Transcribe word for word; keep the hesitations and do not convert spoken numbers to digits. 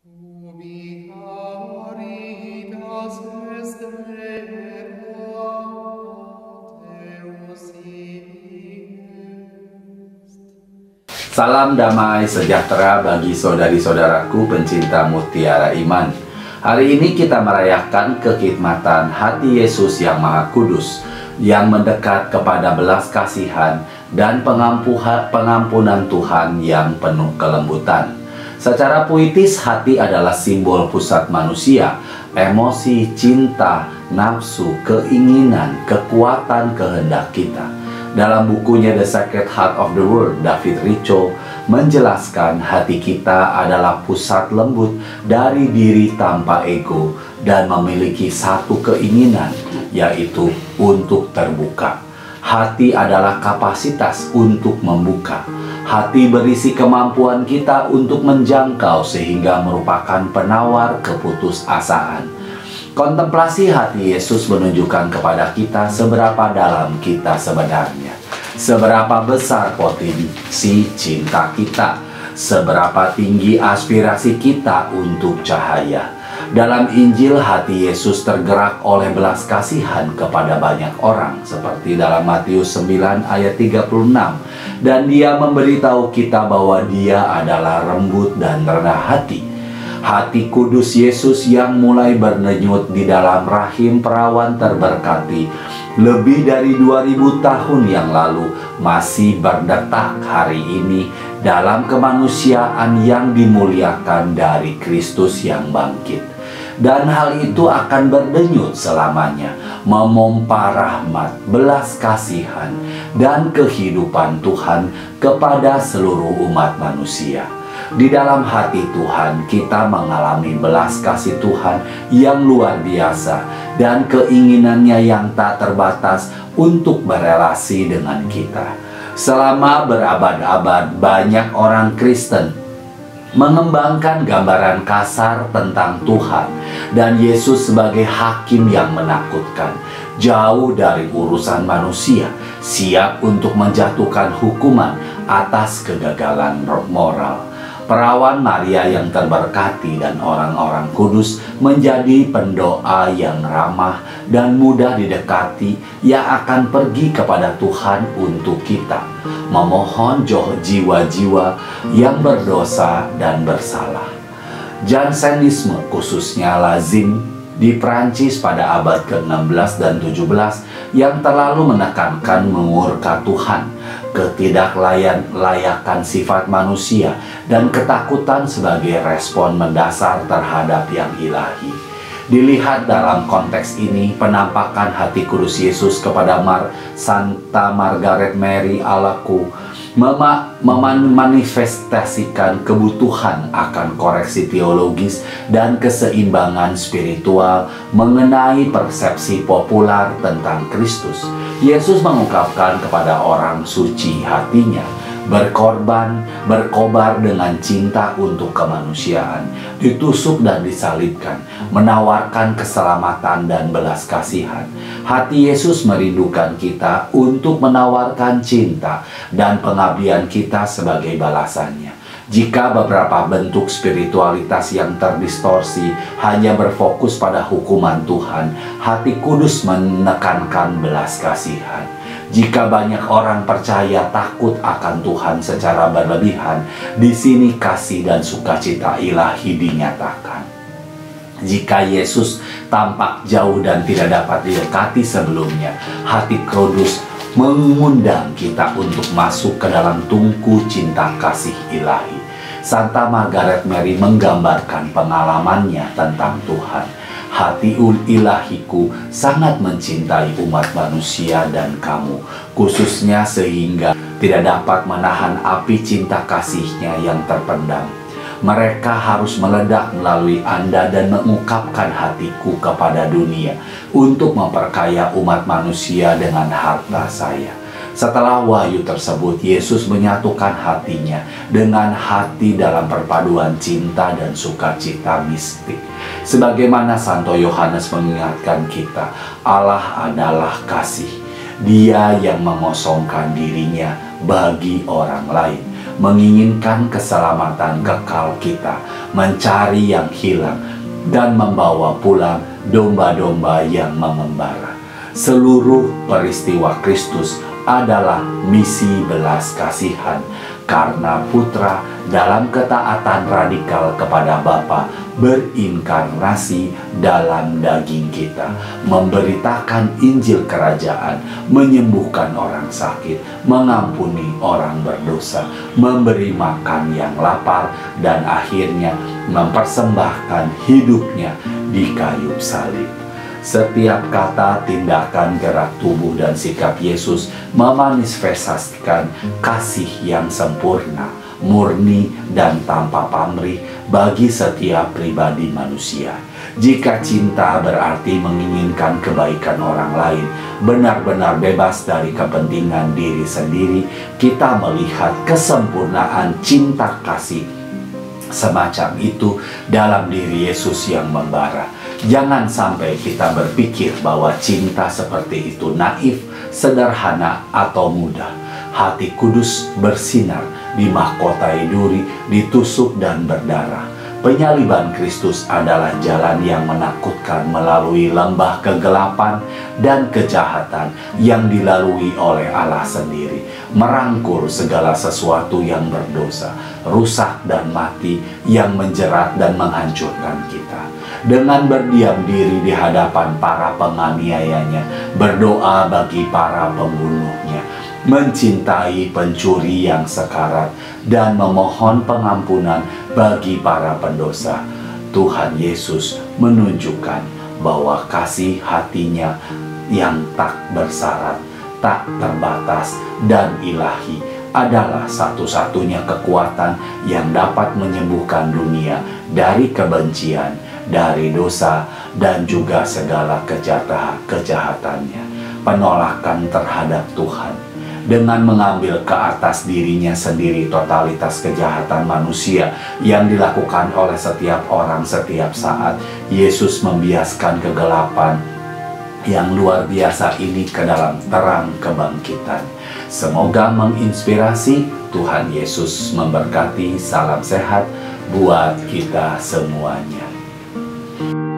Ubi caritas est Deo, Deus est. Salam damai sejahtera bagi saudari-saudaraku pencinta mutiara iman. Hari ini kita merayakan kekhidmatan hati Yesus yang Maha Kudus, yang mendekat kepada belas kasihan dan pengampuhan, pengampunan Tuhan yang penuh kelembutan. Secara puitis, hati adalah simbol pusat manusia, emosi, cinta, nafsu, keinginan, kekuatan, kehendak kita. Dalam bukunya The Sacred Heart of the World, David Richo menjelaskan hati kita adalah pusat lembut dari diri tanpa ego dan memiliki satu keinginan, yaitu untuk terbuka. Hati adalah kapasitas untuk membuka. Hati berisi kemampuan kita untuk menjangkau sehingga merupakan penawar keputusasaan. Kontemplasi hati Yesus menunjukkan kepada kita seberapa dalam kita sebenarnya, seberapa besar potensi cinta kita, seberapa tinggi aspirasi kita untuk cahaya. Dalam Injil, hati Yesus tergerak oleh belas kasihan kepada banyak orang, seperti dalam Matius sembilan ayat tiga puluh enam. Dan dia memberitahu kita bahwa dia adalah lembut dan rendah hati. Hati kudus Yesus yang mulai berdenyut di dalam rahim perawan terberkati lebih dari dua ribu tahun yang lalu masih berdetak hari ini dalam kemanusiaan yang dimuliakan dari Kristus yang bangkit. Dan hal itu akan berdenyut selamanya, memompa rahmat, belas kasihan, dan kehidupan Tuhan kepada seluruh umat manusia. Di dalam hati Tuhan, kita mengalami belas kasih Tuhan yang luar biasa dan keinginannya yang tak terbatas untuk berelasi dengan kita. Selama berabad-abad, banyak orang Kristen mengembangkan gambaran kasar tentang Tuhan dan Yesus sebagai hakim yang menakutkan, jauh dari urusan manusia, siap untuk menjatuhkan hukuman atas kegagalan moral. Perawan Maria yang terberkati dan orang-orang kudus menjadi pendoa yang ramah dan mudah didekati yang akan pergi kepada Tuhan untuk kita, memohon jiwa-jiwa yang berdosa dan bersalah. Jansenisme khususnya lazim di Prancis pada abad ke enam belas dan tujuh belas yang terlalu menekankan mengurka Tuhan, ketidaklayakan sifat manusia, dan ketakutan sebagai respon mendasar terhadap yang ilahi. Dilihat dalam konteks ini, penampakan hati kudus Yesus kepada Mar Santa Margaret Mary Alacoque memanifestasikan kebutuhan akan koreksi teologis dan keseimbangan spiritual mengenai persepsi populer tentang Kristus. Yesus mengungkapkan kepada orang suci hatinya, berkorban, berkobar dengan cinta untuk kemanusiaan, ditusuk dan disalibkan, menawarkan keselamatan dan belas kasihan. Hati Yesus merindukan kita untuk menawarkan cinta dan pengabdian kita sebagai balasannya. Jika beberapa bentuk spiritualitas yang terdistorsi hanya berfokus pada hukuman Tuhan, hati kudus menekankan belas kasihan. Jika banyak orang percaya takut akan Tuhan secara berlebihan, di sini kasih dan sukacita ilahi dinyatakan. Jika Yesus tampak jauh dan tidak dapat didekati sebelumnya, hati kudus mengundang kita untuk masuk ke dalam tungku cinta kasih ilahi. Santa Margaret Mary menggambarkan pengalamannya tentang Tuhan. Hati ilahiku sangat mencintai umat manusia dan kamu, khususnya sehingga tidak dapat menahan api cinta kasihnya yang terpendam. Mereka harus meledak melalui Anda dan mengungkapkan hatiku kepada dunia untuk memperkaya umat manusia dengan harta saya. Setelah wahyu tersebut, Yesus menyatukan hatinya dengan hati dalam perpaduan cinta dan sukacita mistik. Sebagaimana Santo Yohanes mengingatkan kita, Allah adalah kasih. Dia yang mengosongkan dirinya bagi orang lain. menginginkan keselamatan kekal kita, mencari yang hilang, dan membawa pulang domba-domba yang mengembara. Seluruh peristiwa Kristus adalah misi belas kasihan, karena Putra dalam ketaatan radikal kepada Bapa berinkarnasi dalam daging kita, memberitakan Injil Kerajaan, menyembuhkan orang sakit, mengampuni orang berdosa, memberi makan yang lapar, dan akhirnya mempersembahkan hidupnya di kayu salib. Setiap kata, tindakan, gerak tubuh, dan sikap Yesus memanifestasikan kasih yang sempurna, murni, dan tanpa pamrih bagi setiap pribadi manusia. Jika cinta berarti menginginkan kebaikan orang lain, benar-benar bebas dari kepentingan diri sendiri, kita melihat kesempurnaan cinta kasih semacam itu dalam diri Yesus yang membara. Jangan sampai kita berpikir bahwa cinta seperti itu naif, sederhana, atau mudah. Hati kudus bersinar, dimahkotai duri, ditusuk dan berdarah. Penyaliban Kristus adalah jalan yang menakutkan melalui lembah kegelapan dan kejahatan yang dilalui oleh Allah sendiri, merangkul segala sesuatu yang berdosa, rusak dan mati yang menjerat dan menghancurkan kita. Dengan berdiam diri di hadapan para penganiayanya, berdoa bagi para pembunuhnya, mencintai pencuri yang sekarat, dan memohon pengampunan bagi para pendosa, Tuhan Yesus menunjukkan bahwa kasih hatinya yang tak bersyarat, tak terbatas, dan ilahi adalah satu-satunya kekuatan yang dapat menyembuhkan dunia dari kebencian, dari dosa, dan juga segala kejahatan-kejahatannya. Penolakan terhadap Tuhan dengan mengambil ke atas dirinya sendiri totalitas kejahatan manusia yang dilakukan oleh setiap orang setiap saat, Yesus membiaskan kegelapan yang luar biasa ini ke dalam terang kebangkitan. Semoga menginspirasi. Tuhan Yesus memberkati. Salam sehat buat kita semuanya.